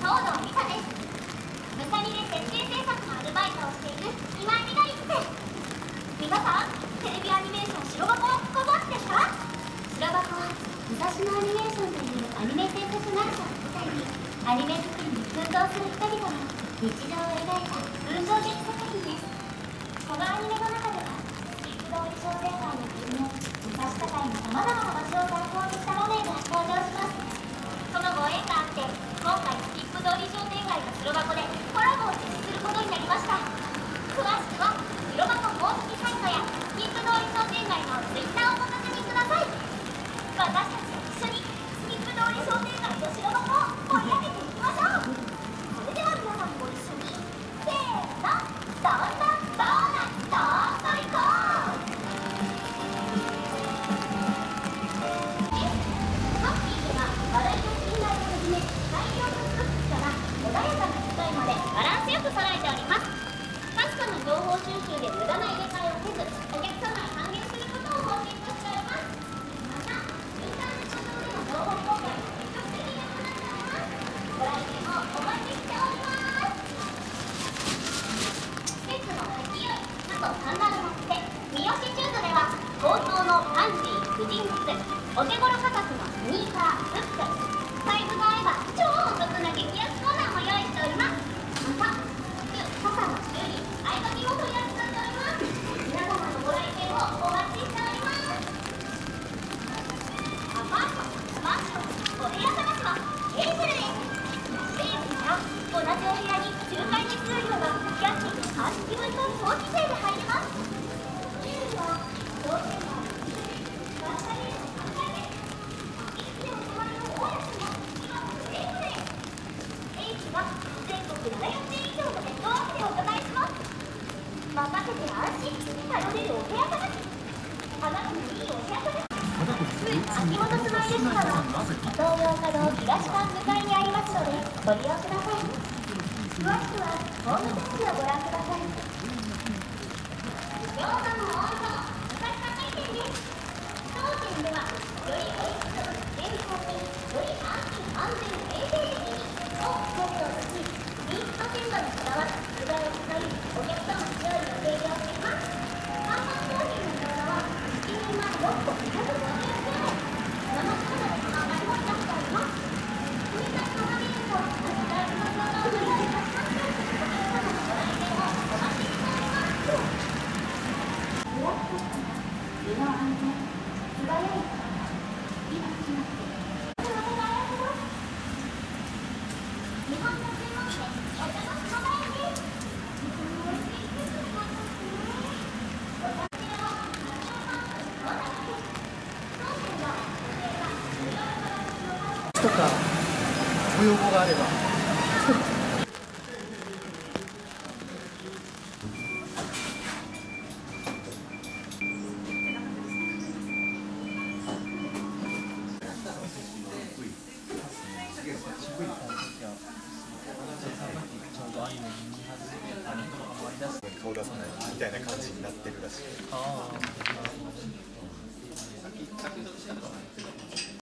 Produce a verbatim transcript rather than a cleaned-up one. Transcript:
東堂美沙です。ムサリで設計制作のアルバイトをしている今井美がいっせ。皆さん、テレビアニメーション白箱をご存知ですか？白箱は武蔵野アニメーションというアニメ制作会社を舞台にアニメ作りに奮闘する人々の日常を描いた群像劇作品です。このアニメの中ではスキップ通り商店街の国を武蔵境のさまざまな場所を参考にした場面が登場します。そのご縁があって今回スキップ通り商店街の白箱でコラボを実施することになりました。詳しくは白箱公式サイトやスキップ通り商店街のツイッターをご確認ください。私たちと一緒にスキップ通り商店街と白箱を盛り上げていきましょう。それでは皆さんご一緒にせーの、どんどんドーナツどんといこう。ハッピーでは笑いと信頼をはじめ大量のストックから穏やかな機械までバランスよく揃えております。確かな情報収集で無駄な入れ替えをせずお客様に還元することを方針としております。またインターネット上での情報公開を積極的に行っております。ご来店をお待ちしております。季節の先よいあとサンダルのつて三好シューズでは高騰のパンジー、婦人靴、お手頃価格のスニーカー、フック、サイズが合えば超お得な激安コーナーも用意しております。また服、傘の修理、合鍵も取り扱っております。皆様のご来店をお待ちしております。アパート、マンション、お部屋探しはエーフルです。安いから同じお部屋に仲介手数料が家賃半月分の長期税で入ります。修理は商店街の修理、ガス代の半額です。いつでも泊まりの大家さんも今もエーフルです。エイチは全国ななひゃくてん以上のネットワークでお伺いします。任せて安心、頼れるお部屋探し。あなたのいいお部屋探し。秋元スマイルスパは東洋華堂東館向かいにありますのでご利用ください。詳しくはホームページをご覧ください。餃子の王将武蔵境店です。当店ではよりおいしく健康により安心安全衛生的にを目標とし人気と鮮度にこだわった素材を使いお客様に料理を提供しています。看板商品の餃子はいちにんまえろっこにひゃくごじゅうえん。生魚で販売もいたしております。組み立てのマネージと味大事の餃子を取り上げたします。お客様のご来店をお待ちしております。ブラックカスタマー、身の安全、素早い今します。お願いします。日本の専門店、お茶の浜屋です。おいしいスープでございますね。お茶こちらはカツオパンとおだしです。当店は女性が無料から無料からとかご要望があれば顔出さないみたいな感じになってるらしい。あ